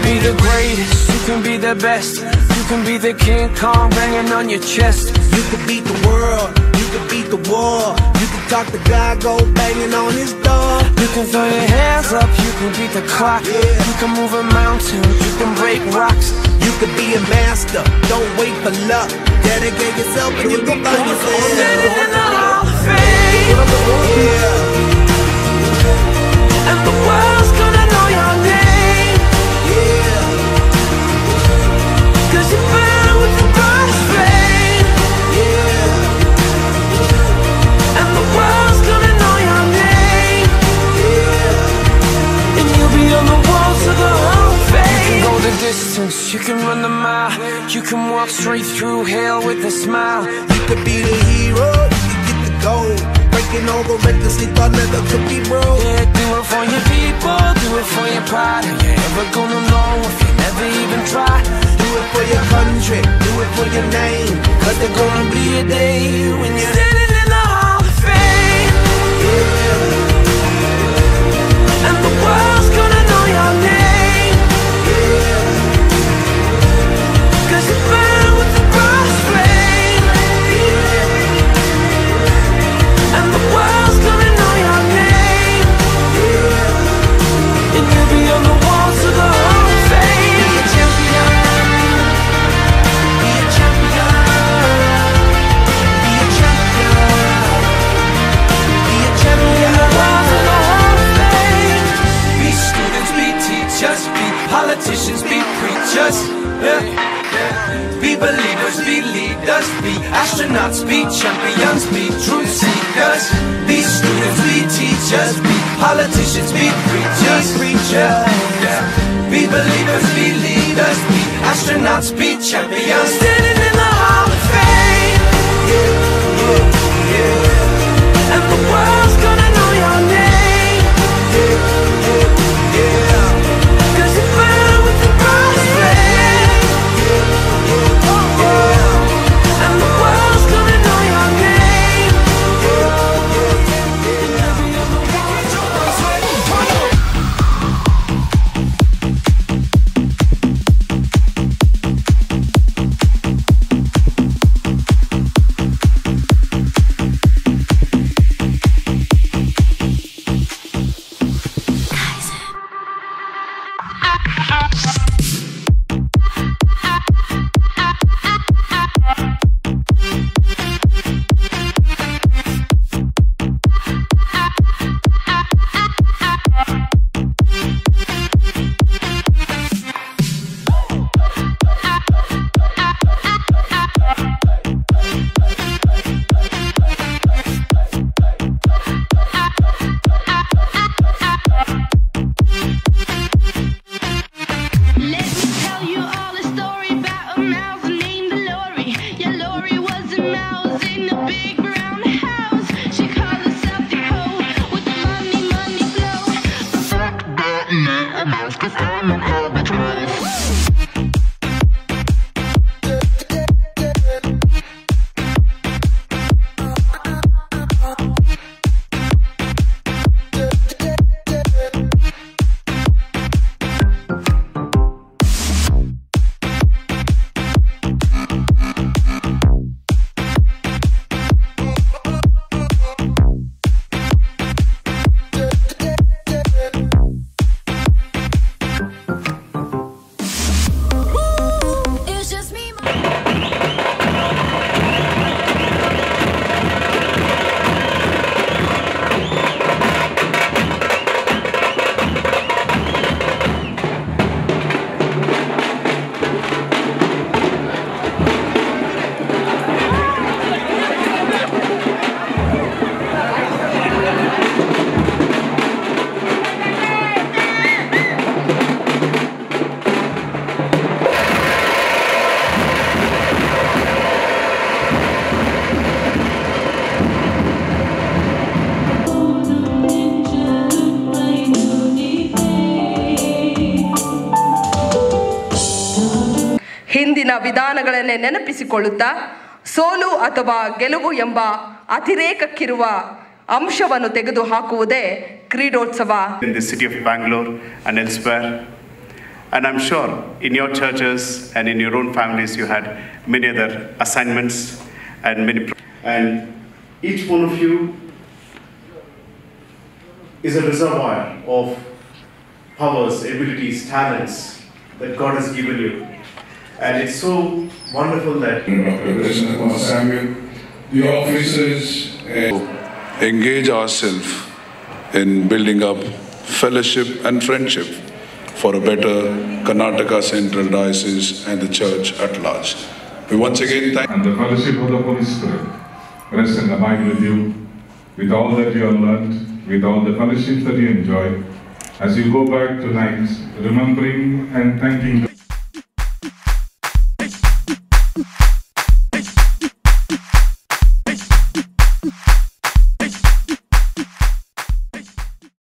be the greatest, you can be the best. You can be the King Kong banging on your chest. You can beat the world, you can beat the war. You can talk to God, go banging on his door. You can throw your hands up, you can beat the clock. You can move a mountain, you can break rocks. You can be a master, don't wait for luck. Dedicate yourself and you can find yourself. Standing in the Hall of Fame, and the world's gonna know your name. Cause you burn with the brightest flame. And the world's gonna know your name. And you'll be on the walls of the Hall of Fame. You can go the distance, you can run the mile. You can walk straight through hell with a smile. You could be the hero, you can get the gold. Breaking all the records they thought never could be broke. Yeah, do it for your people, do it for your pride. Are you ever gonna know if you never even try? Do it for your country, do it for your name. Cause there's gonna be a day when you're standing in the Hall of Fame. And the world's gonna know your name. Cause you burn with the brightest flame. And the world's gonna know your name. And you'll be on the walls of the Hall of Fame. Be a champion. Be a champion. Be a champion. Be a champion. The walls of the Hall of Fame. Be students, be teachers, be politicians, be preachers. Be believers, be leaders, be astronauts, be champions, be truth seekers. Be students, be teachers, be politicians, be preachers. Be believers, be leaders, be astronauts, be champions. Standing in the Hall of Fame. And the world's gonna know your name. Cause you burn with the brightest flame. And the world's gonna know your name. ಹಿಂದಿನ ವಿಧಾನಗಳನ್ನೇ ನೆನಪಿಸಿಕೊಳ್ಳುತ್ತಾ ಸೋಲು ಅಥವಾ ಗೆಲುವು ಎಂಬ ಅತಿರೇಕಕ್ಕಿರುವ ಅಂಶವನ್ನು ತೆಗೆದುಹಾಕುವುದೇ ಕ್ರೀಡೋತ್ಸವ. In the city of Bangalore and elsewhere, And I'm sure in your churches and in your own families you had many other assignments and each one of you is a reservoir of powers, abilities, talents that God has given you. And it's so wonderful that President Samuel, the officers, engage ourselves in building up fellowship and friendship for a better Karnataka Central Diocese and the Church at large. We once again thank and the fellowship of the Holy Spirit rest and abide with you, with all that you have learned, with all the fellowship that you enjoy, as you go back tonight, remembering and thanking